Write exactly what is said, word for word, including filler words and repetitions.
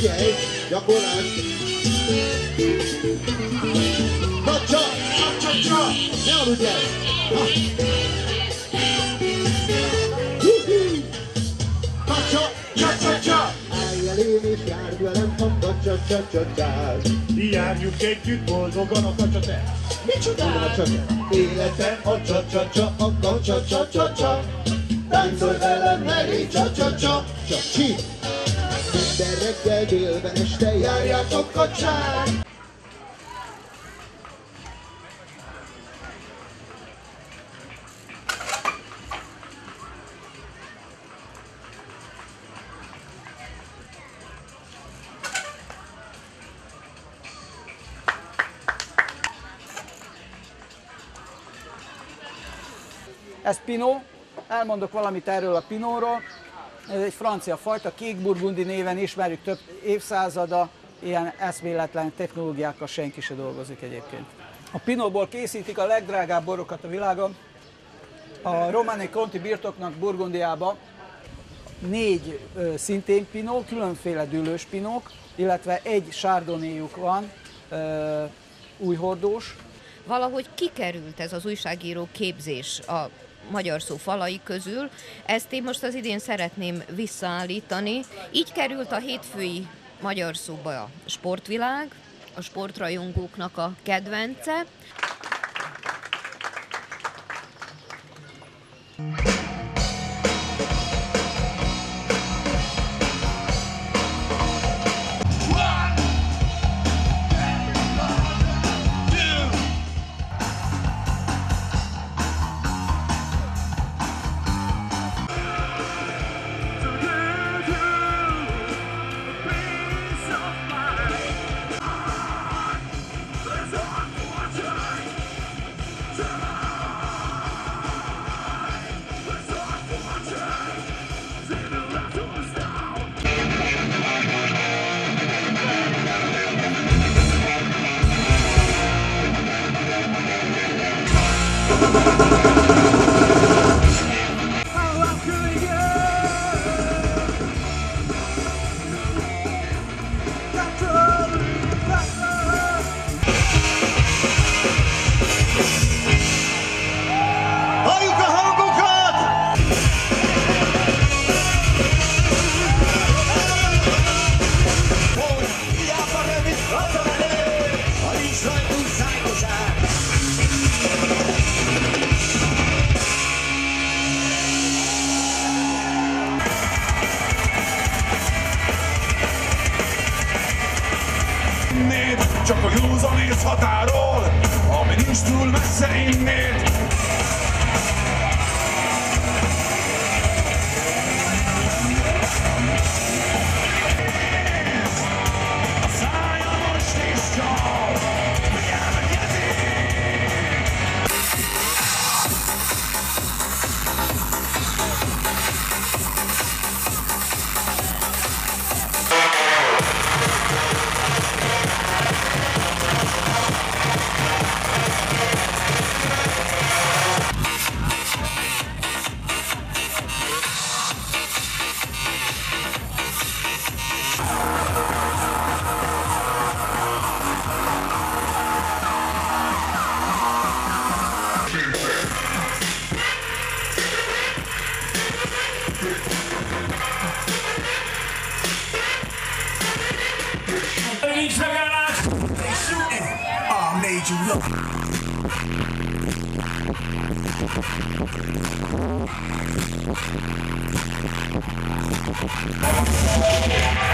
Figyelj, gyakorlás! Kacsa! Kacsa! Ne aludjál! Kacsa! Kacsa! Állj elém és járj velem a kacsa-csa-csa-csás. Járjunk együtt boldogan a kacsa-te. Micsoda? Életem a csa-csa-csa, a kacsa-csa-csa-csa. Táncolj velem, meré csa-csa-csa, csa-csi! Minden reggel, délben, este járjátok kacsát! Ez Pinot, elmondok valamit erről a Pinotról. Ez egy francia fajta, kékburgundi néven ismerjük több évszázada, ilyen eszméletlen technológiákkal senki se dolgozik egyébként. A Pinotból készítik a legdrágább borokat a világon. A Romanée Conti birtoknak Burgundiában négy ö, szintén Pinot, különféle dűlős Pinok, illetve egy Chardonnayjuk van, ö, újhordós. Valahogy kikerült ez az újságíró képzés a magyar szó falai közül. Ezt én most az idén szeretném visszaállítani. Így került a hétfői magyar szóba a sportvilág, a sportrajongóknak a kedvence. Csak a józanész határól, ami nincs túl messze innét. A szája most is csal, elmegyeti. Nincs megállás! I made you look. Oh,